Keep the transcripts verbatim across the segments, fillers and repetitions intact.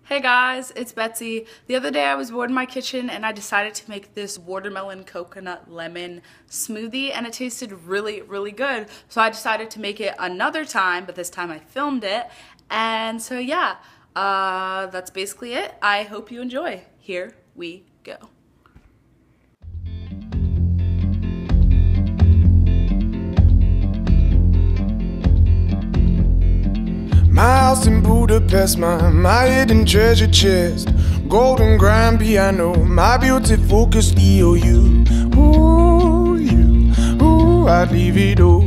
Hey guys, it's Betsy. The other day I was bored in my kitchen and I decided to make this watermelon coconut lemon smoothie and it tasted really, really good. So I decided to make it another time, but this time I filmed it. And so yeah, uh, that's basically it. I hope you enjoy. Here we go. My house in Budapest, my, my hidden treasure chest, golden grand piano, my beauty focused E O U. Ooh, you, ooh, I'd leave it all.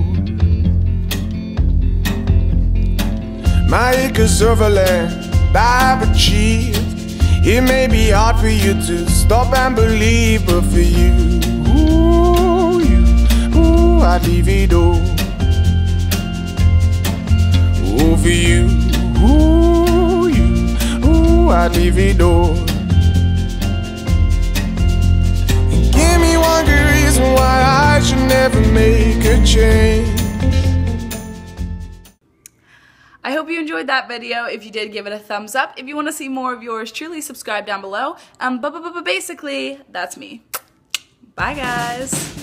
My acres of land I've achieved. It may be hard for you to stop and believe, but for you, ooh, you, ooh, I'd leave it all. Ooh, for you, ooh, you, ooh, I'd leave it all. And give me one good reason why I should never make a change. I hope you enjoyed that video. If you did, give it a thumbs up. If you want to see more of yours truly, subscribe down below. Um, but, but, but basically, that's me. Bye, guys.